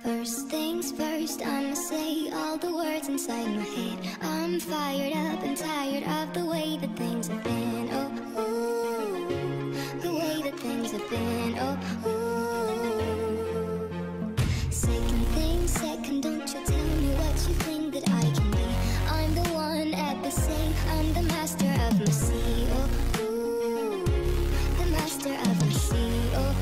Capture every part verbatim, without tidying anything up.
First things first, I'ma say all the words inside my head. I'm fired up and tired of the way that things have been. Oh, ooh, the way that things have been. Oh, ooh. Second thing, second, don't you tell me what you think that I can be. I'm the one at the same, I'm the master of my sea. Oh, ooh, the master of my sea. Oh,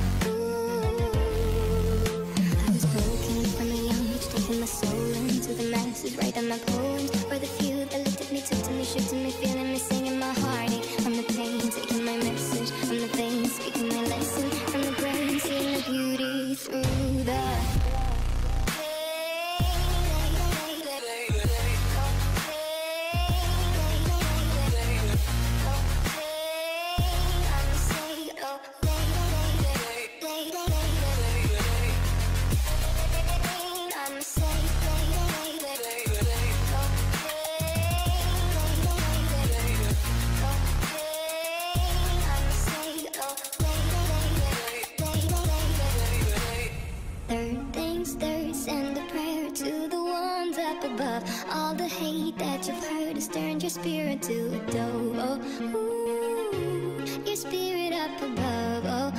my soul into the masses, write on my poems for the few that looked at me, took to me, shook to me, feeling me, singing my heartache. From the pain, taking my message, from the veins, speaking my lesson, from the brain, seeing the beauty through the all the hate that you've heard has turned your spirit to a dove. Oh, ooh, your spirit up above. Oh,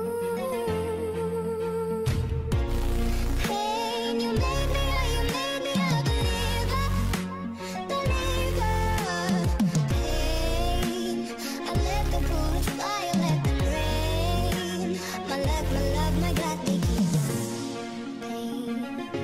ooh. Pain, you made me, oh, you made me a believer, believer. Pain, I let the bullets fly, I let them rain. My love, my love, my God, they keep pain.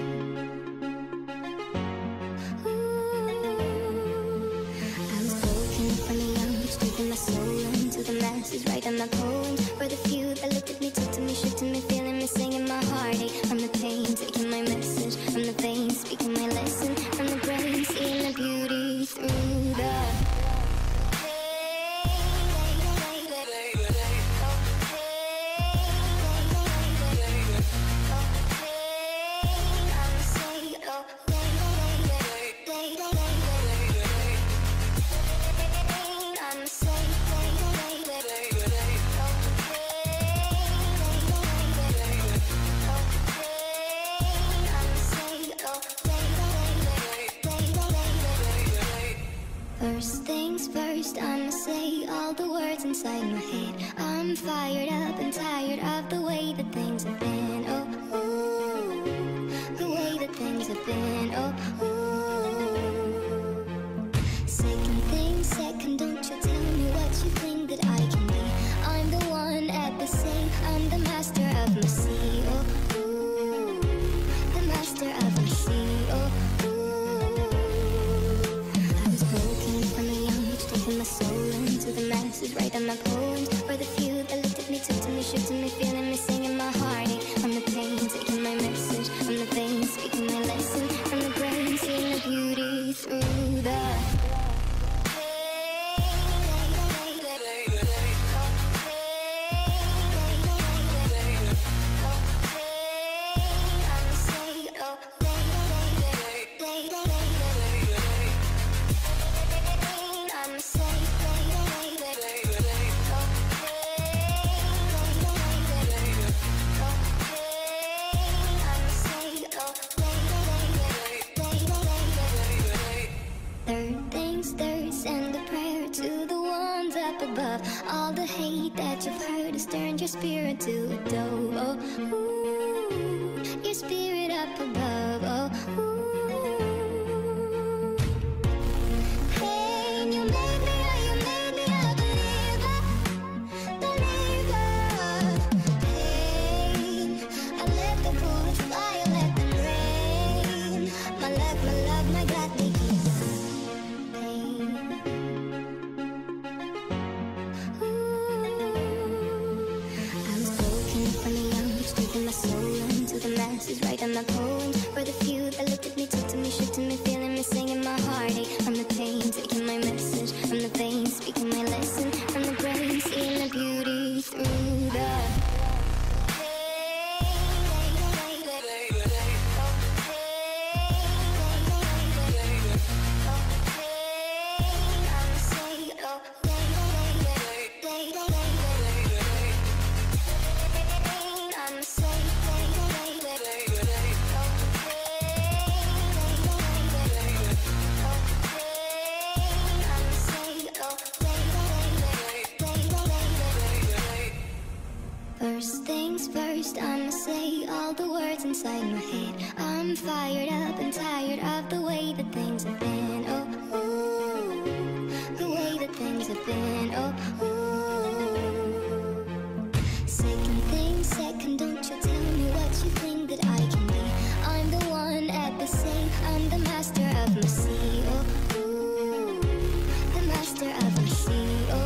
My soul into the masses, write on my poems for the few that looked at me, took to me, shook to me, feeling me, singing my heartache. From the pain, taking my message, from the veins, speaking my lesson, from the brain, seeing the beauty through the First things first, I'ma say all the words inside my head. I'm fired up and tired of the way that things have been. Oh, ooh, the way that things have been. Oh, ooh. Second thing, second, don't you tell me what you think that I can be. I'm the one at the same, I'm the master of my sea. Oh, ooh, the master of my sea. Oh, my soul into the masses, write on my poems for the few that looked at me, took to me, shook to me, feeling me, singing my heartache. From the pain, taking my message, from the veins, speaking my lesson, from the brain, seeing the beauty through the all the hate that you've heard has turned your spirit to a dove. Oh, ooh, your spirit up above. Oh, ooh. Pain, you made me, oh, you made me a believer, believer. Pain, I let the bullets fly, I let them rain. My love, my love, my God, they keep pain. My soul into the masses, write on my poems for the few that looked at me, took to me, shook to me, feeling me, singing my heartache. From the pain, taking my message, from the veins, speaking my lesson, from the brain, seeing the beauty through the I'm what's inside my head. I'm fired up and tired of the way that things have been. Oh, ooh, the way that things have been. Oh, ooh. Second thing, second, don't you tell me what you think that I can be. I'm the one at the same, I'm the master of my sea. Oh, ooh, the master of my sea. Oh,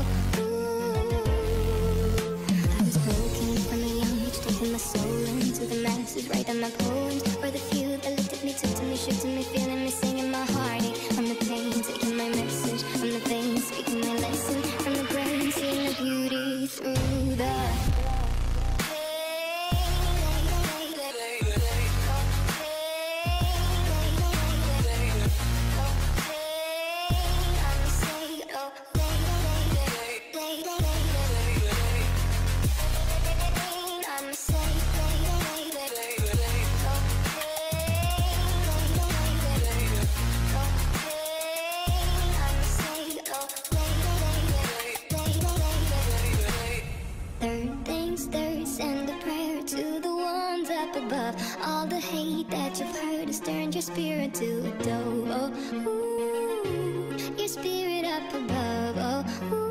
my soul into the masses, writing my poems for the few that looked at me, took to me, shook to me, feeling me, singing my heartache. From the pain, taking my message, from the veins, speaking my lesson, from the brain, seeing the beauty through the all the hate that you've heard has turned your spirit to a dove. Oh, ooh, your spirit up above. Oh, ooh.